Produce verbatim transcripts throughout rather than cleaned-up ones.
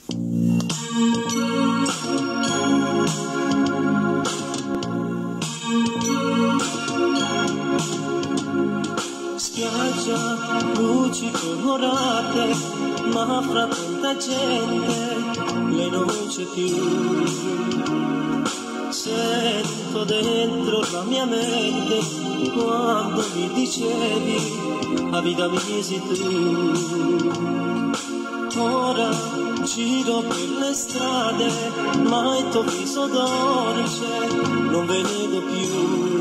Spiaggia, luci colorate, ma fra tanta gente lei non c'è più. Sento dentro la mia mente quando mi dicevi la vita mia sei tu. Ora giro per le strade, ma il tuo viso dolce non vedo più.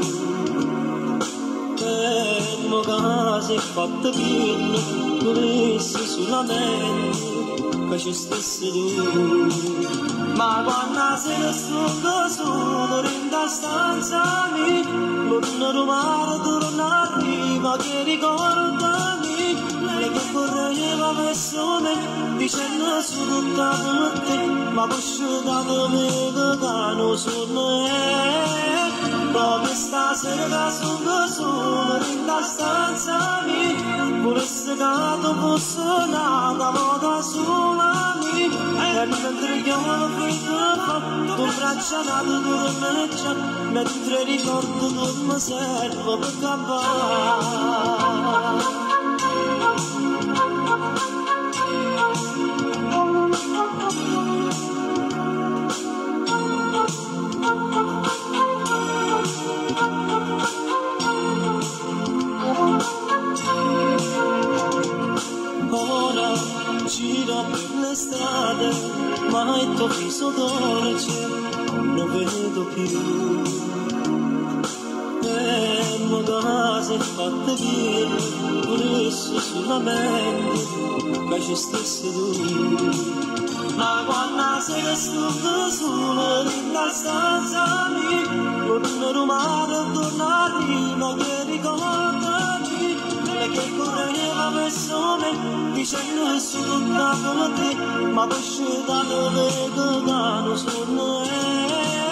Fermo casa e fatta più, volessi sulla mente, che ci stessi tu. Ma quando sera sto solo in da stanza mia, non rumare torna arriva che ricordami, lei che correva verso me, dicendo su tutta per te, ma poi sciugata me che cano su me. Proprio stasera sono solo in la stanza mia, volesse che tu fosse nata volta sola mia, e mentre io lo vedo tu braccia nato tu me già, mentre ricordo tu mi servo per campare. Ora giro per le strade, ma il tuo viso dolce non vedo più. Fermo casa e fatte via, volessi sulla mente, che ci stessi tu. Ma quando sei sto solo nella stanza mia, non rumare torna arriva che ricordami, lei che correva verso me, dicendo su tutta come te, ma poi scegliamo le cagano su me.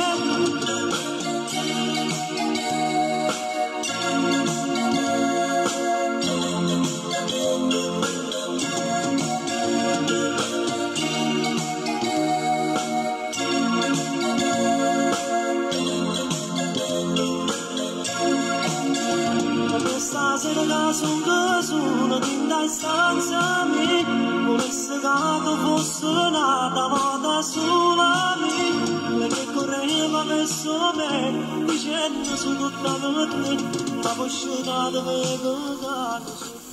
Stasera sono solo in da stanza mia, volesse che tu fosse nata volta sola mia, lei che correva verso me, dicendo su tutta per te, ma poi scegliamo le cagate su